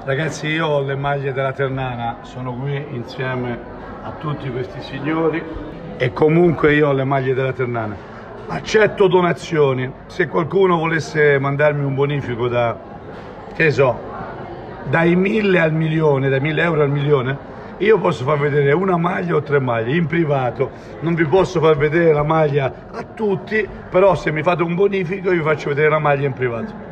Ragazzi, io ho le maglie della Ternana, sono qui insieme a tutti questi signori e comunque io ho le maglie della Ternana. Accetto donazioni, se qualcuno volesse mandarmi un bonifico da, che so, dai 1000 al milione, dai 1000 euro al milione, io posso far vedere una maglia o 3 maglie in privato, non vi posso far vedere la maglia a tutti, però se mi fate un bonifico io vi faccio vedere la maglia in privato.